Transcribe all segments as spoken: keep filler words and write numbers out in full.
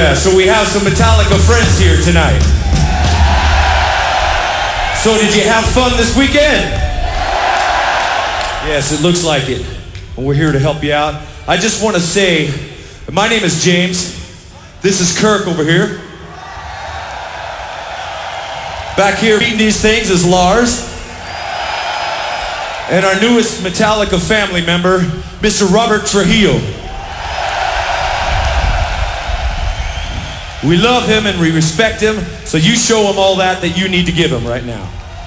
Yeah, so we have some Metallica friends here tonight. So did you have fun this weekend? Yes, it looks like it. And we're here to help you out. I just want to say, my name is James. This is Kirk over here. Back here reading these things is Lars. And our newest Metallica family member, Mister Robert Trujillo. We love him and we respect him, so you show him all that that you need to give him right now.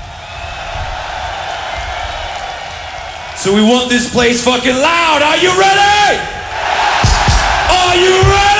So we want this place fucking loud. Are you ready? Are you ready?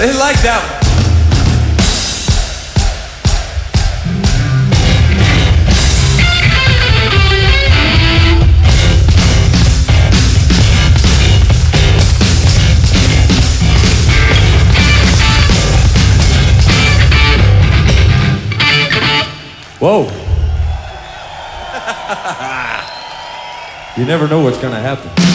They like that one. Whoa. You never know what's gonna happen.